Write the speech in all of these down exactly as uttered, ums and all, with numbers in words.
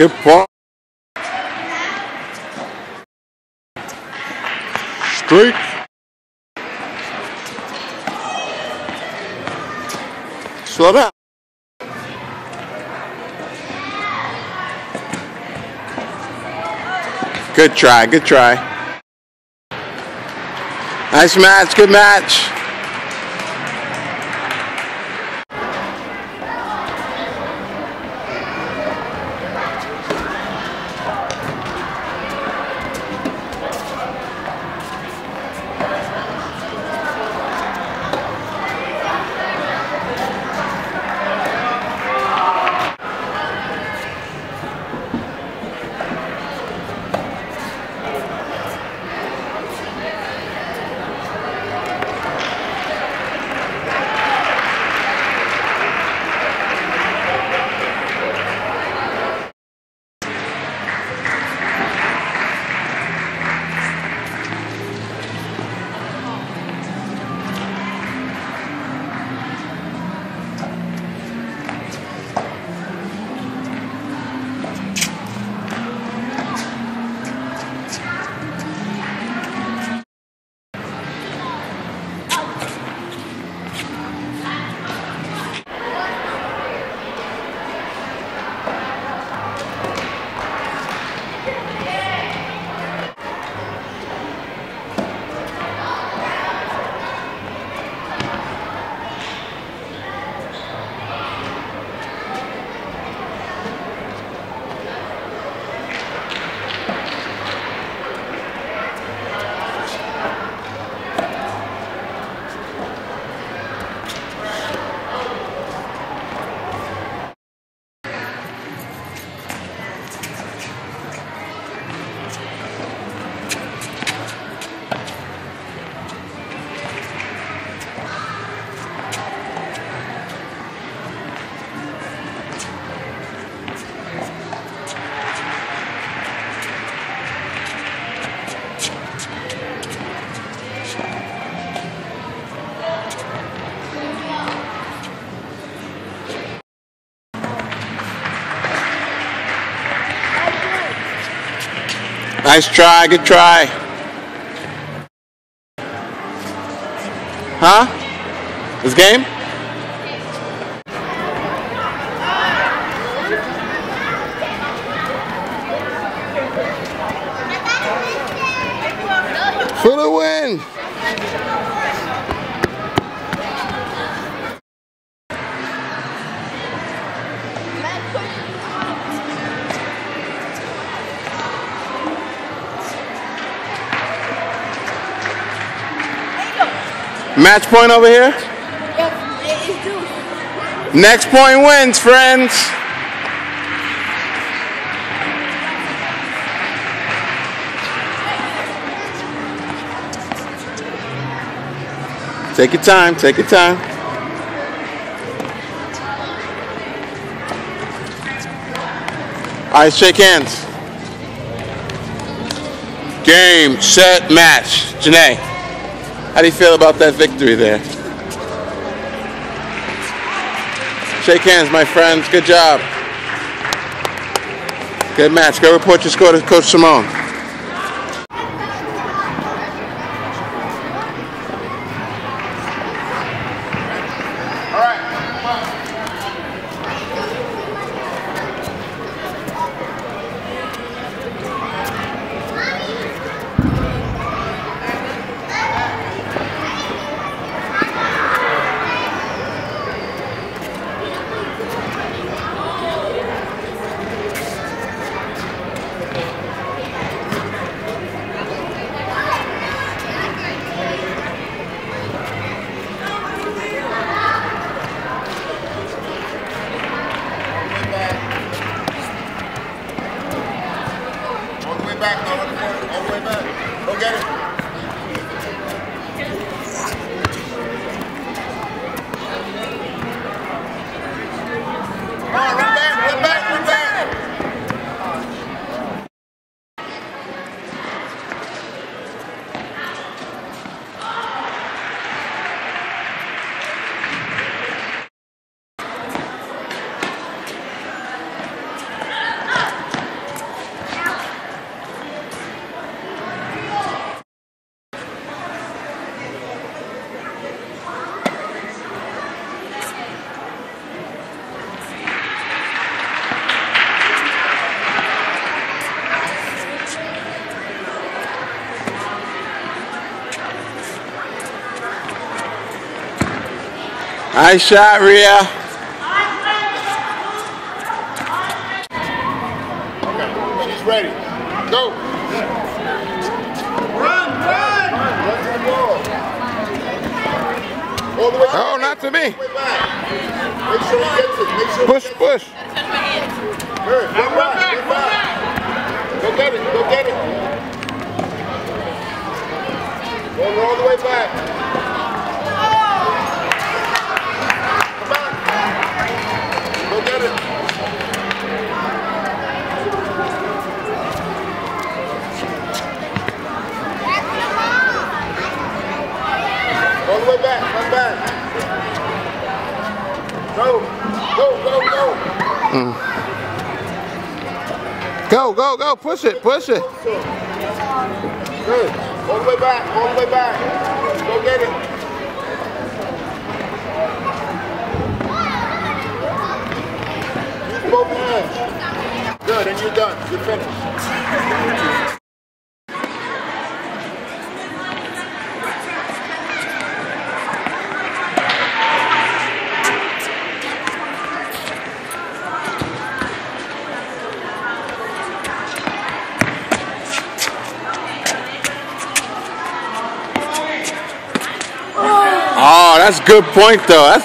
Good point. Straight. Slow down. Good try, good try. Nice match, good match. Nice try, good try. Huh? This game? For the win! Match point over here? Next point wins, friends. Take your time, take your time. All right, shake hands. Game, set, match. Janae, how do you feel about that victory there? Shake hands, my friends. Good job. Good match. Go report your score to Coach Simone. Nice shot, Rhea. Okay, she's ready. Go. Run, run. Run to the ball. All the way. Oh, not to me. Make sure he gets it. Make sure Push, he gets push. it. Good. Go back. Go back. Go get it. Go get it. Go all the way back. Go get it. All the way back, come back. Go, go, go, go. Mm. Go, go, go, push it, push it. Good. All the way back, all the way back. Go get it. Use both hands. Good, and you're done. You're finished. Oh, that's a good point, though. That's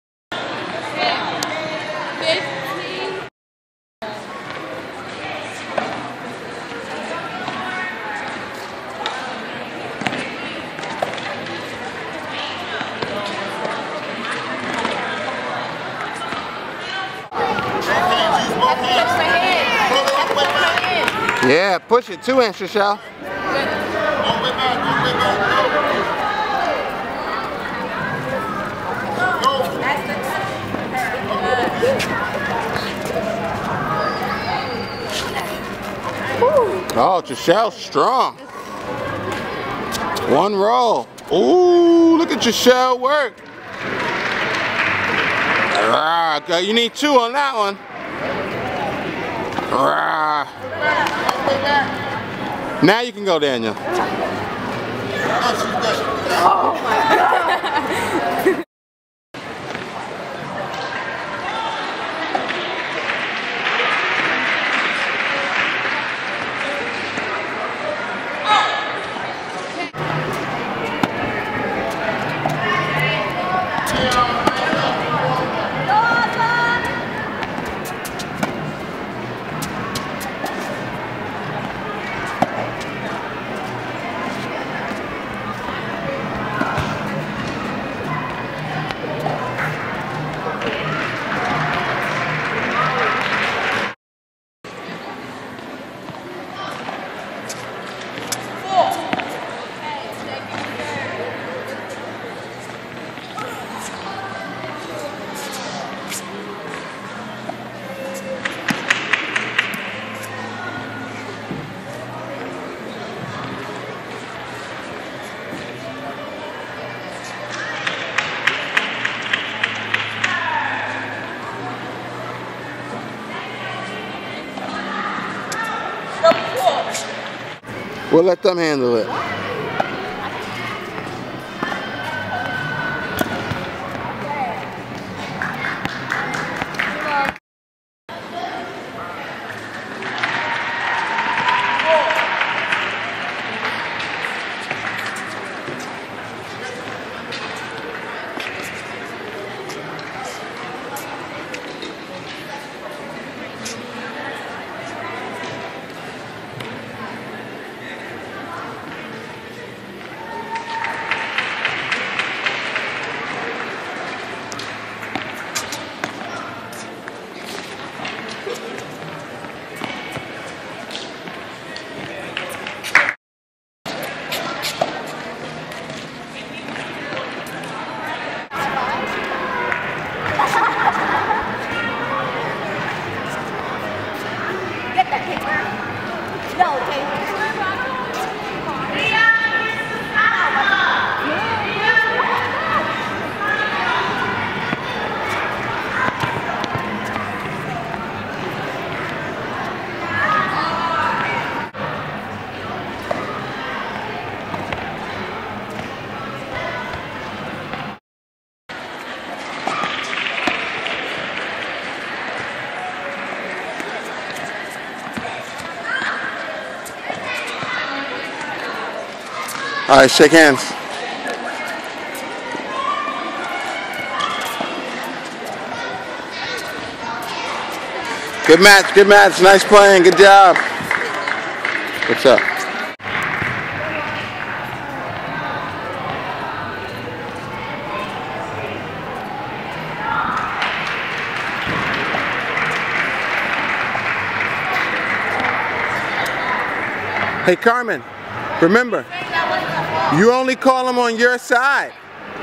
yeah, push it. Two inches, Shell. Oh, Giselle strong. One roll. Ooh, look at Giselle work. Ah, you need two on that one. Ah. Now you can go, Daniel. Oh my God. We'll let them handle it. All right, shake hands. Good match, good match. Nice playing. Good job. What's up? Hey, Carmen, remember, you only call them on your side.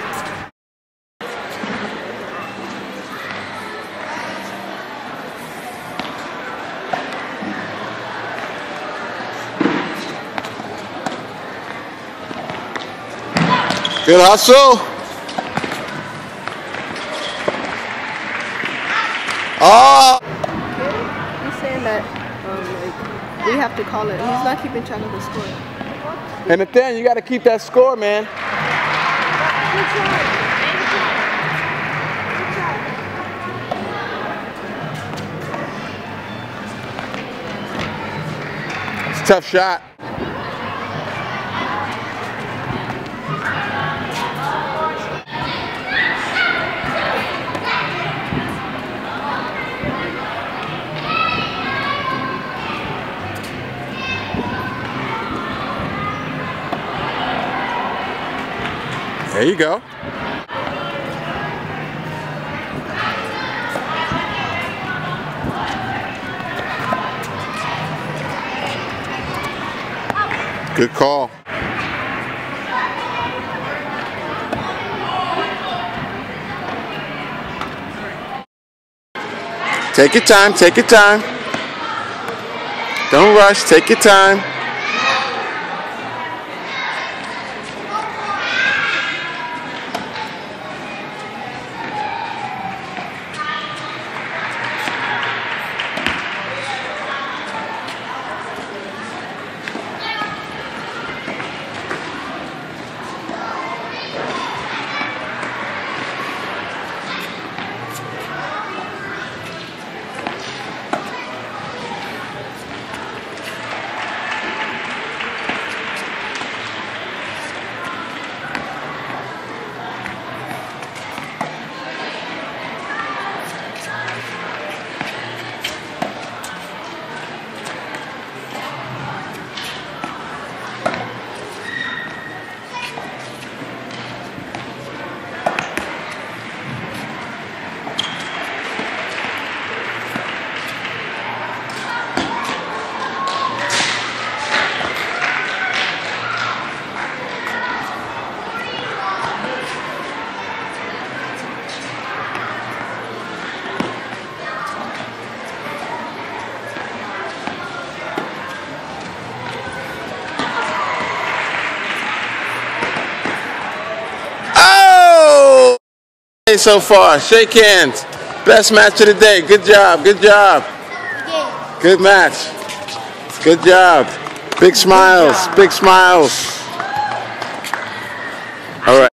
Good hustle. Oh! He's saying that um, like, we have to call it. He's not keeping track of the score. And Nathaniel, you got to keep that score, man. It's a tough shot. There you go. Good call. Take your time, take your time. Don't rush, take your time. So far, shake hands. Best match of the day. Good job, good job. Good match. Good job. Big smiles, big smiles. All right.